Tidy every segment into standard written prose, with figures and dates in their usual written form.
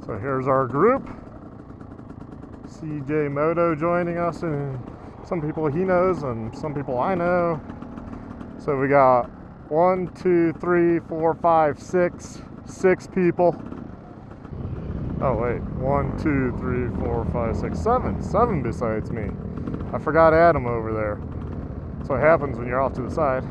So here's our group. CJ Moto joining us, and some people he knows and some people I know. So we got 1, 2, 3, 4, 5, 6 people. Oh wait, 1, 2, 3, 4, 5, 6, 7 besides me. I forgot Adam over there. That's what happens when you're off to the side.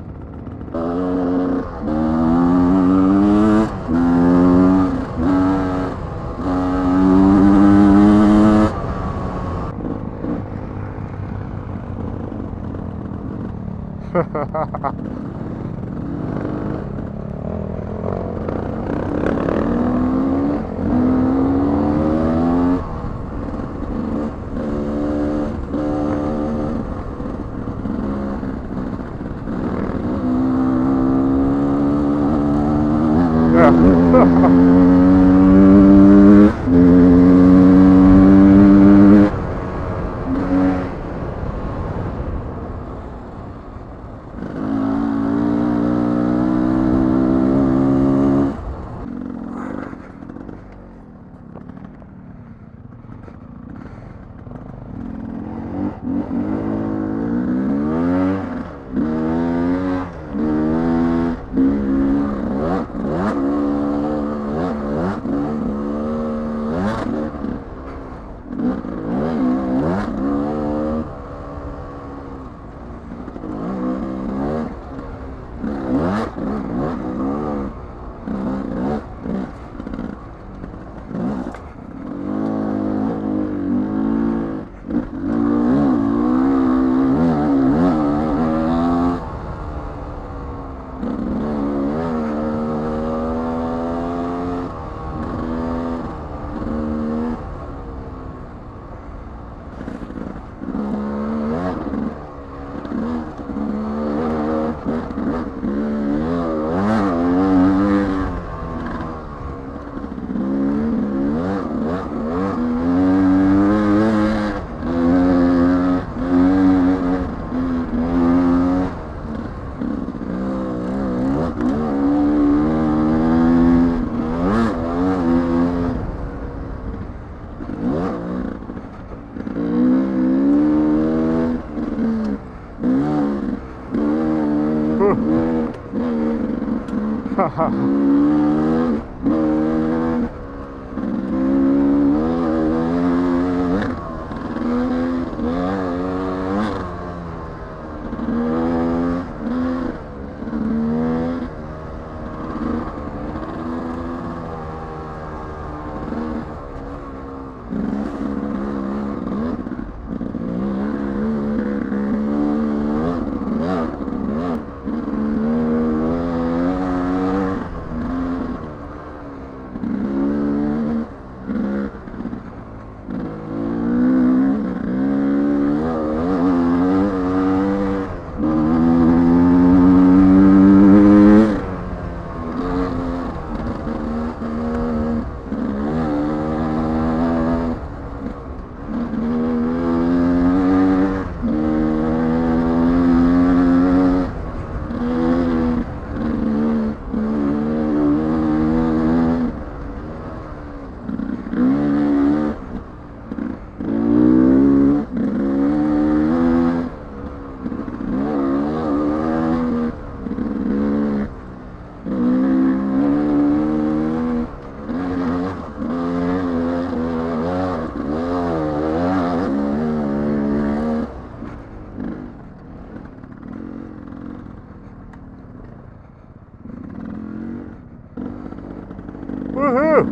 Woohoo!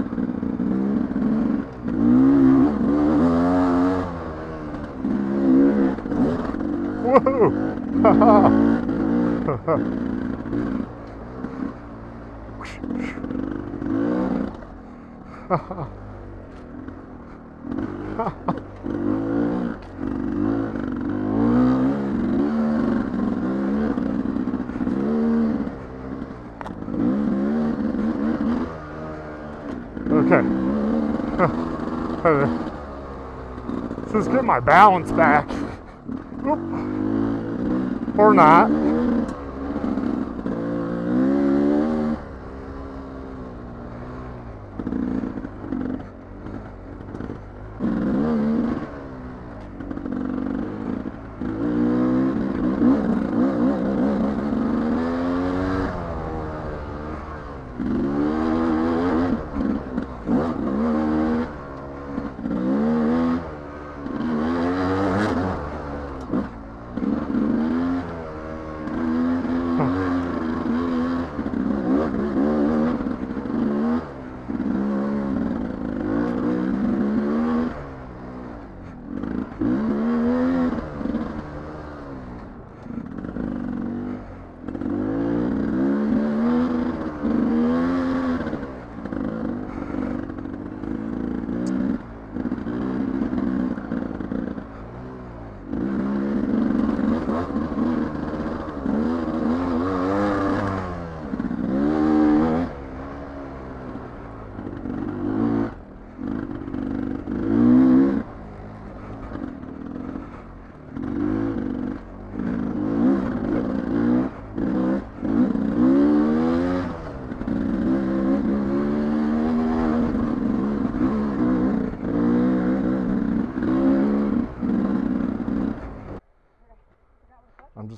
Woohoo! Okay. Let's just get my balance back. Oop. Or not.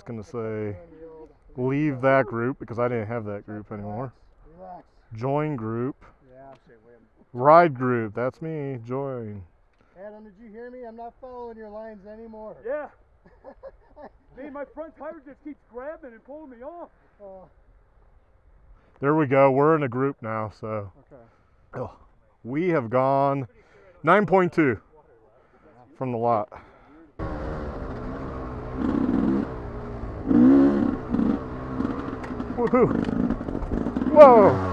just going to say leave that group because I didn't have that group anymore. Relax. Join group. Yeah, Ride group. That's me. Join. Adam, did you hear me? I'm not following your lines anymore. Yeah. Man, my front tire just keeps grabbing and pulling me off. There we go. We're in a group now, so. Okay. Oh, we have gone 9.2 from the lot. Woohoo! Whoa!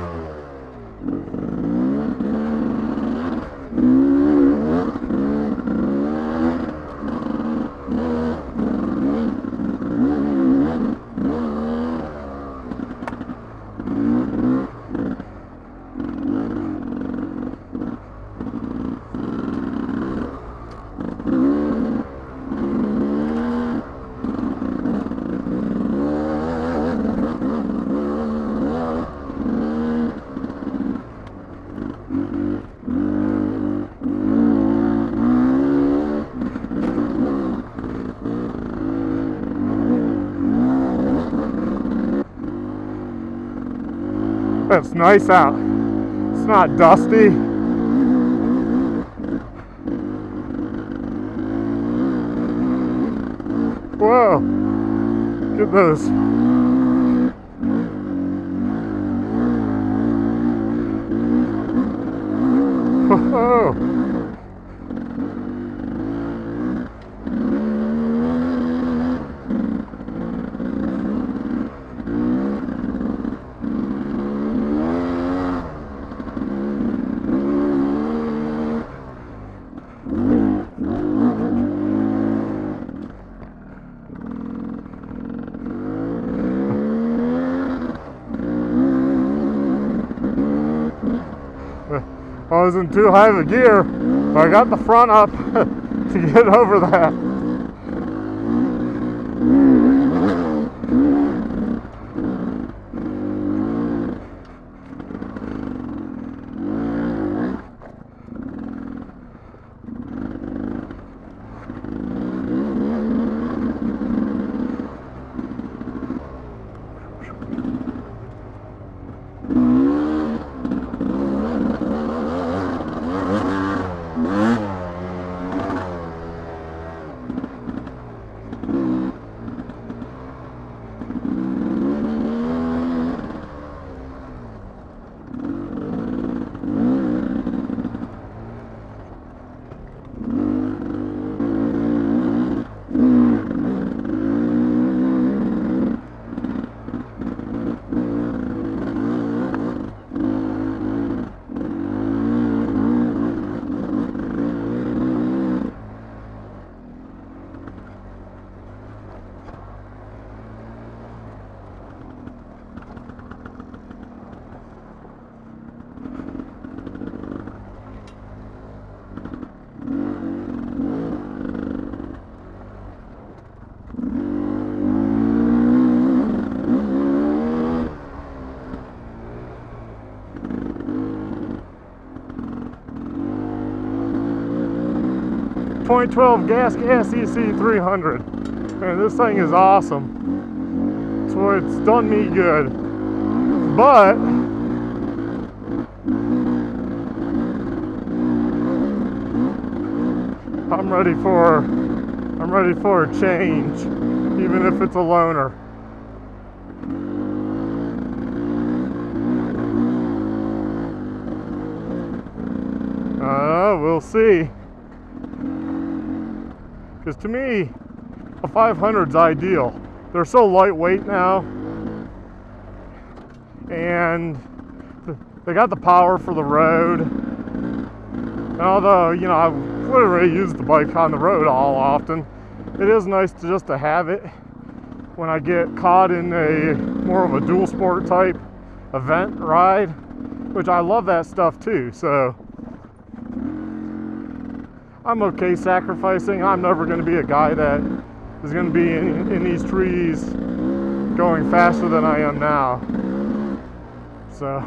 It's nice out. It's not dusty. Whoa! Look at those. Whoa! I was in too high of a gear, but I got the front up to get over that. .12 gas EC300, and this thing is awesome. So it's done me good, but I'm ready for a change, even if it's a loaner. We'll see. Because to me, a 500's ideal. They're so lightweight now, and they got the power for the road. And although, you know, I literally use the bike on the road all often, it is nice to have it when I get caught in a more of a dual sport type event ride, which I love that stuff too. So I'm okay sacrificing. I'm never going to be a guy that is going to be in these trees going faster than I am now. So,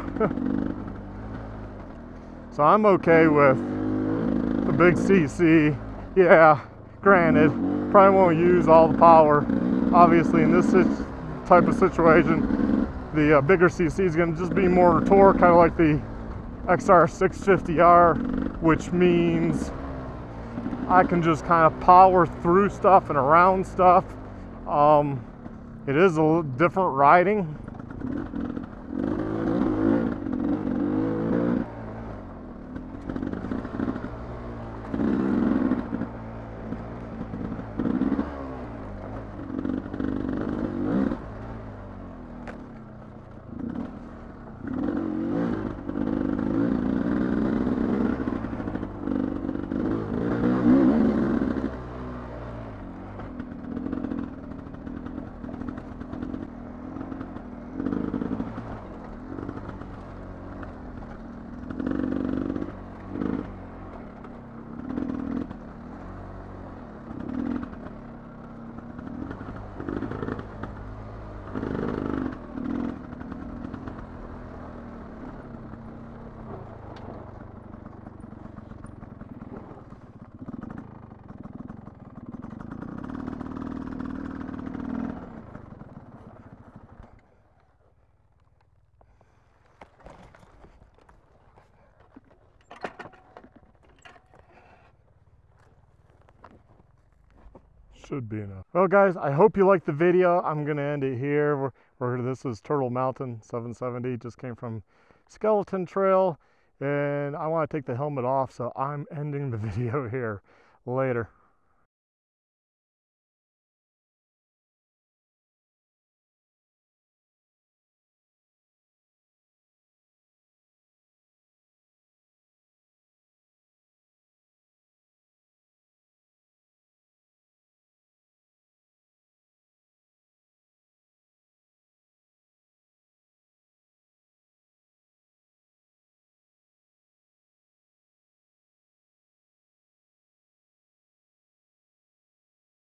so I'm okay with the big CC. Yeah, granted, probably won't use all the power Obviously, in this type of situation, the bigger CC is going to just be more torque, kind of like the XR 650R, which means I can just kind of power through stuff and around stuff. It is a little different riding. Should be enough. Well, guys, I hope you liked the video. I'm gonna end it here. This is Turtle Mountain 770. Just came from Skeleton Trail, and I want to take the helmet off, so I'm ending the video here. Later.